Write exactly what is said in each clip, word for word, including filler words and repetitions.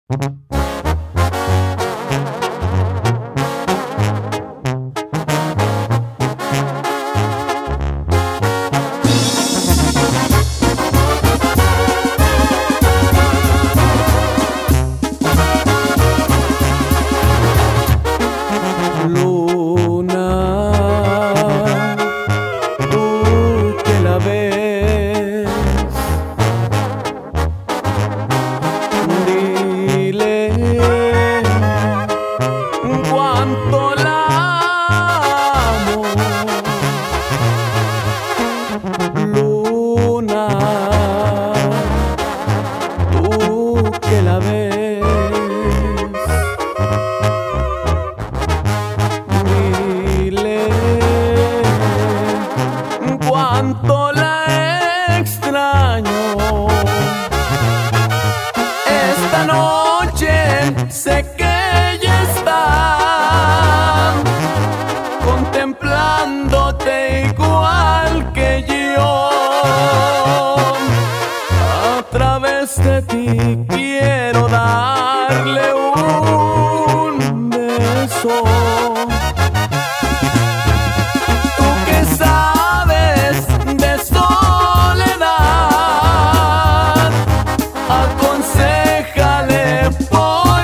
Cuánto la amo, luna, tú que la ves, dile cuánto la extraño. Esta noche sé que contemplándote igual que yo. A través de ti quiero darle un beso. Tú que sabes de soledad, aconséjale por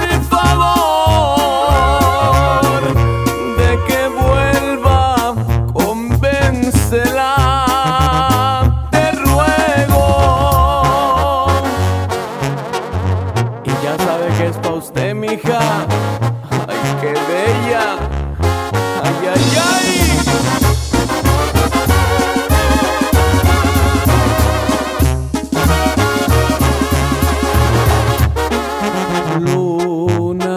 favor de que vuelva, convéncela, te ruego. Y ya sabe que es pa' usted, mija. Ay, qué bella. Ay, ay, ay. Luna,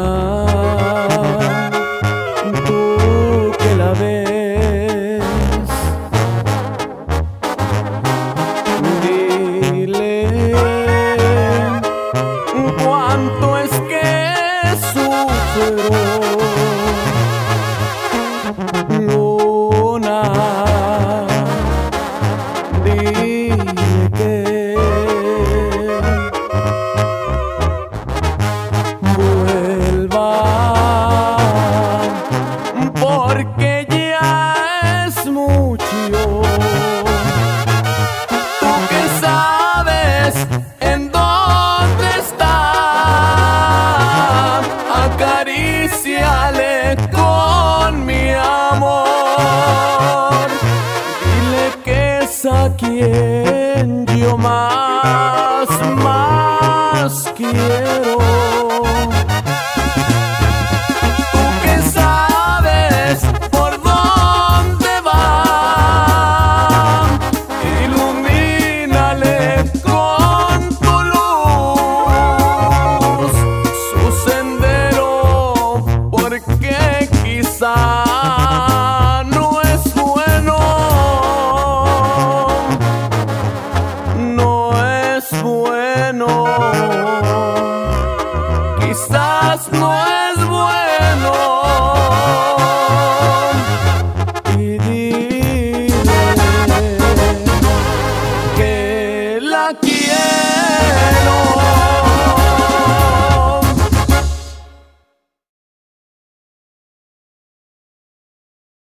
tú que la ves, dile cuánto es que sufro. Luna, dile que vuelva, porque ya es mucho. Tú que sabes en dónde está, acaríciale con mi amor. Dile que es a quien yo más, más quiero.